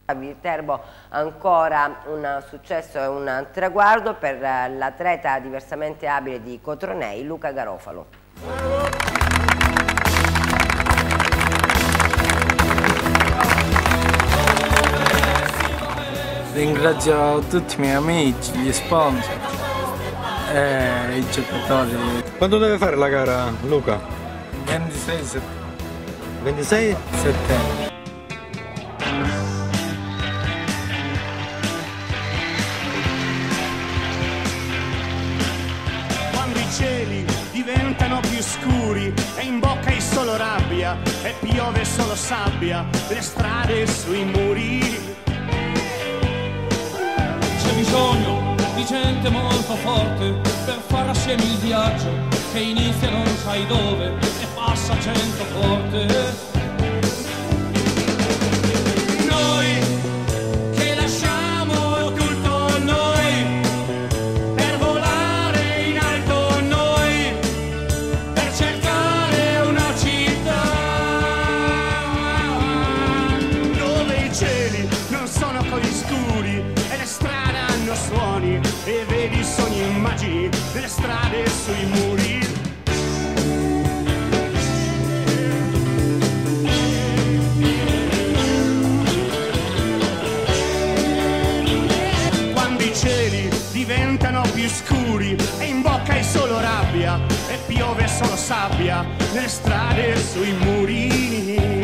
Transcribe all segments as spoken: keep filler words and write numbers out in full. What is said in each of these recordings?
Viterbo ancora un successo e un traguardo per l'atleta diversamente abile di Cotronei, Luca Garofalo. Ringrazio tutti i miei amici, gli sponsor e i giocatori. Quando deve fare la gara, Luca? ventisei settembre. ventisei settembre. Quando i cieli diventano più scuri e in bocca hai solo rabbia e piove solo sabbia, le strade sui muri. C'è bisogno di gente molto forte per fare assieme il viaggio che inizia non sai dove e passa cento porte. Suoni e vedi sogni, immagini delle strade sui muri. Quando i cieli diventano più scuri e in bocca hai solo rabbia e piove solo sabbia nelle strade sui muri.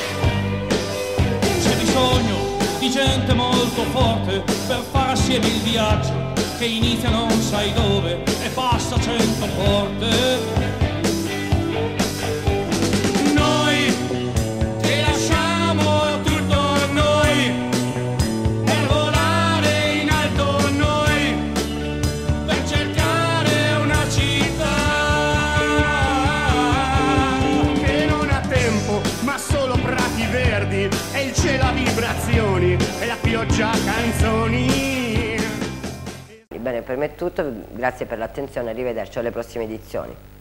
C'è bisogno di gente molto forte per fare assieme il viaggio che inizia non sai dove e passa cento porte. Noi ti lasciamo tutto noi per volare in alto noi, per cercare una città che non ha tempo ma solo prati verdi e il cielo a vibrazioni e la pioggia a canzoni. Bene, per me è tutto, grazie per l'attenzione, arrivederci alle prossime edizioni.